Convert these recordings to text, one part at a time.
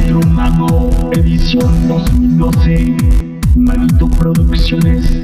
Electromago, edición 2012, Maguito Producciones.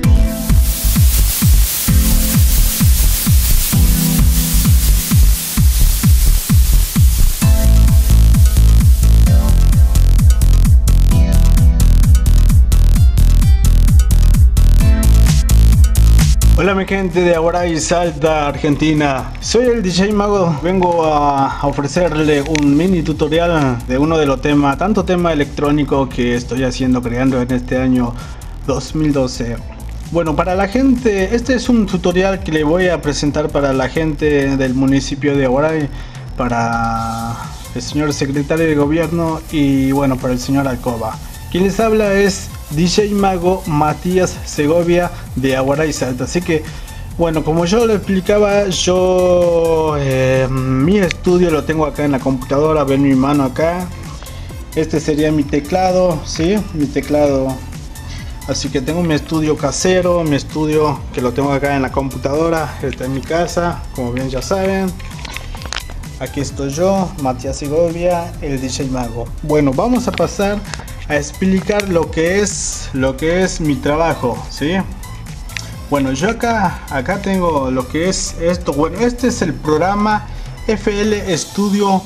Hola mi gente de Aguaray, Salta, Argentina. Soy el DJ Mago. Vengo a ofrecerle un mini tutorial de uno de los temas, tanto tema electrónico que estoy creando en este año 2012. Bueno, para la gente, este es un tutorial que le voy a presentar para la gente del municipio de Aguaray, para el señor secretario de gobierno y bueno, para el señor Alcoba. Quien les habla es DJ Mago Matías Segovia de Aguaray, Salta. Así que bueno, como yo lo explicaba, yo mi estudio lo tengo acá en la computadora. Ven mi mano acá. Este sería mi teclado, ¿sí? Mi teclado. Así que tengo mi estudio casero, mi estudio que lo tengo acá en la computadora. Está en mi casa, como bien ya saben. Aquí estoy yo, Matías Segovia, el DJ Mago. Bueno, vamos a pasar a explicar lo que es mi trabajo, ¿sí? Bueno, yo acá tengo lo que es esto. Bueno, este es el programa FL Studio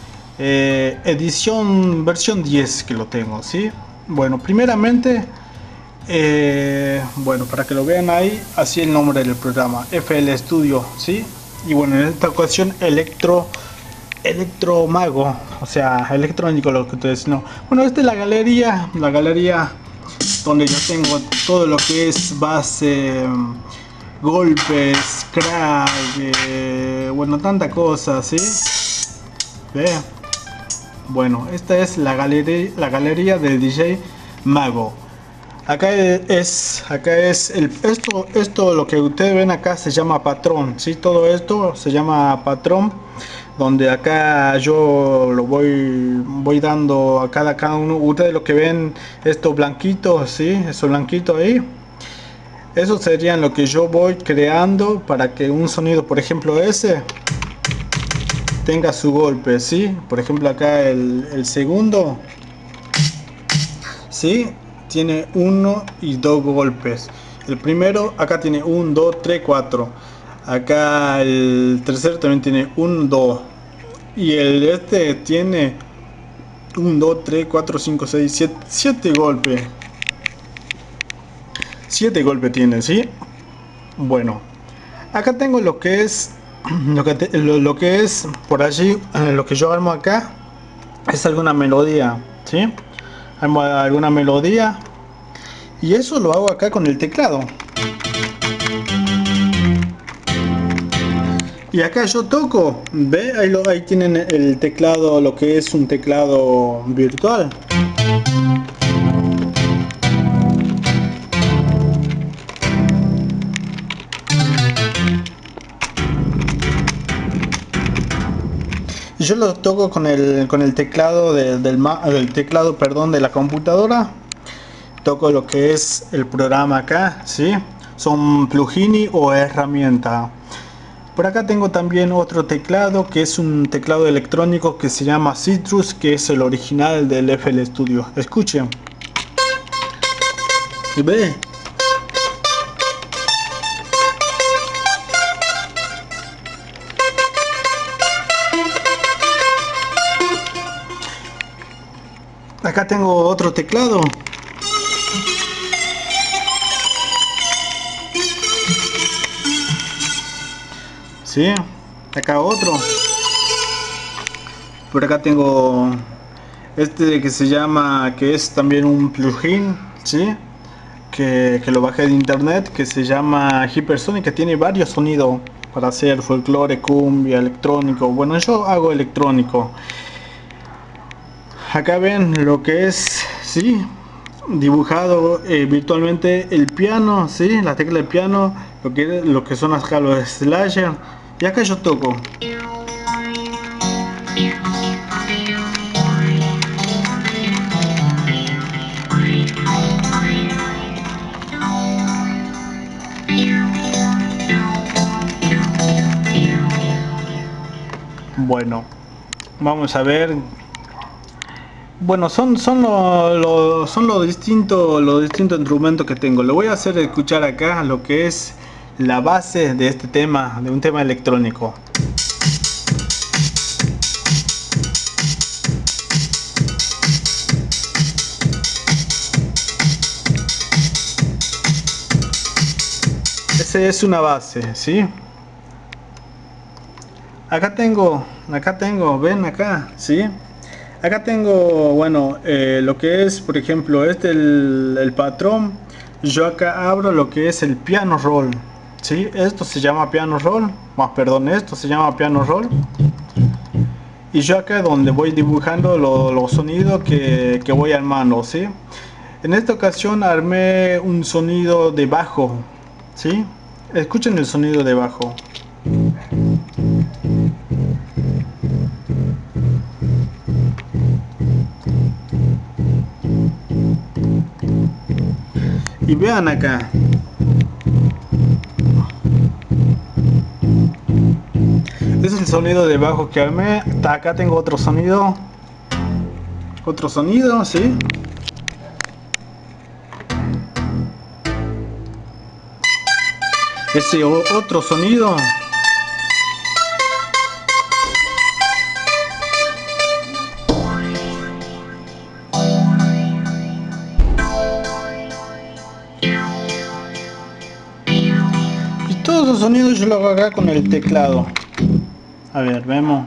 edición versión 10 que lo tengo, ¿sí? Bueno, primeramente bueno, para que lo vean ahí, así el nombre del programa, FL Studio, ¿sí? Y bueno, en esta ocasión Electromago, o sea, electrónico, lo que ustedes no. Bueno, esta es la galería donde yo tengo todo lo que es base, golpes, crack, bueno, tanta cosa, ¿sí? ¿Ve? Bueno, esta es la galería del DJ Mago. Acá es esto lo que ustedes ven acá se llama patrón, ¿sí? Todo esto se llama patrón, donde acá yo lo voy dando a cada uno. Ustedes lo que ven, estos blanquitos, ¿sí? Esos blanquitos ahí, esos serían lo que yo voy creando para que un sonido, por ejemplo ese, tenga su golpe, ¿sí? Por ejemplo acá el segundo, ¿sí? Tiene 1 y 2 golpes. El primero acá tiene 1, 2, 3, 4. Acá el tercero también tiene 1, 2. Y el este tiene 1, 2, 3, 4, 5, 6, 7 golpes. 7 golpes tiene, ¿sí? Bueno, acá tengo lo que es lo que es por allí, lo que yo armo acá es alguna melodía, ¿sí? Armo alguna melodía y eso lo hago acá con el teclado. Y acá yo toco, ve, ahí tienen el teclado, lo que es un teclado virtual. Y yo lo toco con el teclado del teclado, perdón, de la computadora. Toco lo que es el programa acá, ¿sí? Son plugins o herramienta. Por acá tengo también otro teclado que es un teclado electrónico que se llama Citrus, que es el original del FL Studio. Escuchen. ¿Y ve? Acá tengo otro teclado. ¿Sí? Acá otro. Por acá tengo este que se llama, que es también un plugin, ¿sí? Que lo bajé de internet, que se llama Hypersonic, que tiene varios sonidos para hacer folclore, cumbia, electrónico. Bueno, yo hago electrónico. Acá ven lo que es, ¿sí? Dibujado virtualmente el piano, ¿sí? La tecla del piano, lo que son acá los slasher. Y acá yo toco. Bueno, vamos a ver. Bueno, son los distintos instrumentos que tengo. Le voy a hacer escuchar acá lo que es la base de este tema, de un tema electrónico. Esa es una base, ¿sí? Acá tengo, ven acá, ¿sí? Acá tengo, bueno, lo que es, por ejemplo, el patrón. Yo acá abro lo que es el piano roll, ¿sí? Esto se llama piano roll, esto se llama piano roll. Y yo acá donde voy dibujando los sonidos que voy armando, ¿sí? En esta ocasión armé un sonido de bajo, ¿sí? Escuchen el sonido de bajo. Y vean acá. Ese es el sonido de bajo que armé. Acá tengo otro sonido. ¿Sí? Ese otro sonido. Y todos esos sonidos yo lo hago acá con el teclado. A ver, vemos.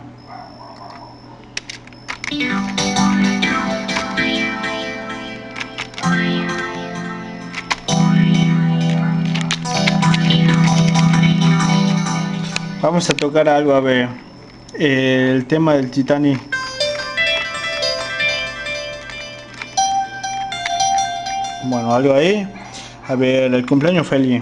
Vamos a tocar algo, a ver, el tema del Titanic. Bueno, algo ahí. A ver, el cumpleaños feliz.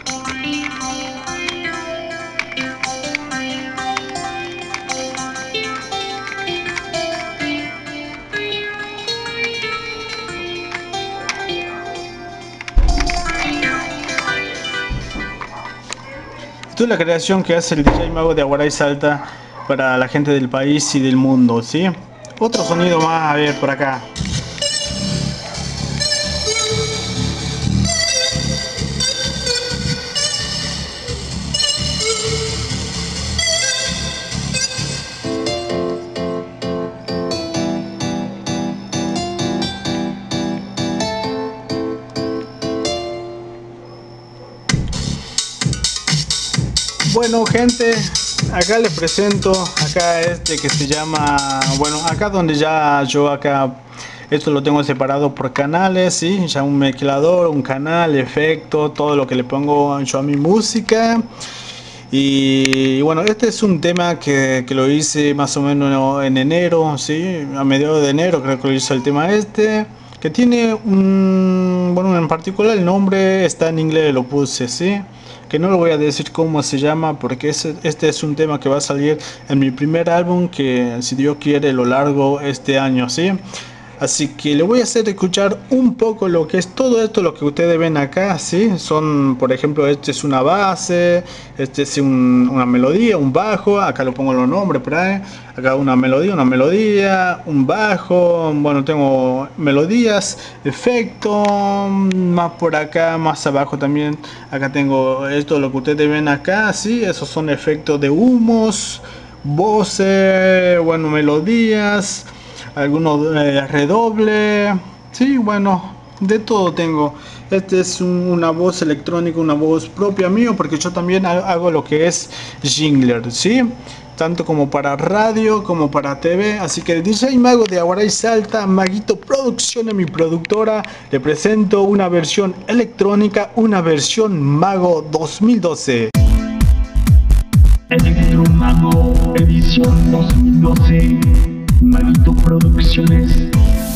Esto es la creación que hace el DJ Mago de Aguaray Salta para la gente del país y del mundo, ¿sí? Otro sonido más, a ver, por acá. Bueno, gente, acá les presento acá este que se llama, bueno, acá donde ya yo acá esto lo tengo separado por canales, ¿sí? Ya un mezclador, un canal, efecto, todo lo que le pongo yo a mi música. Y bueno, este es un tema que lo hice más o menos en enero, ¿sí? A mediados de enero creo que lo hice el tema este, que tiene un, bueno, en particular el nombre está en inglés, lo puse, ¿sí? Que no lo voy a decir cómo se llama porque este es un tema que va a salir en mi primer álbum, que si Dios quiere lo largo este año, ¿sí? Así que le voy a hacer escuchar un poco lo que es todo esto, lo que ustedes ven acá, ¿sí? Son, por ejemplo, este es una base, este es una melodía, un bajo, acá lo pongo los nombres por ahí, acá una melodía, un bajo, bueno, tengo melodías, efectos, más por acá, más abajo también, acá tengo esto, lo que ustedes ven acá, ¿sí? Esos son efectos de humos, voces, bueno, melodías, algunos redoble, sí, bueno, de todo tengo. Este es una voz electrónica, una voz propia mío, porque yo también hago lo que es jingler, sí, tanto como para radio como para TV. Así que el DJ Mago de Aguaray Salta, Maguito Producciones, mi productora, le presento una versión electrónica, una versión Mago 2012. Electromago, edición 2012. Maguito Producciones.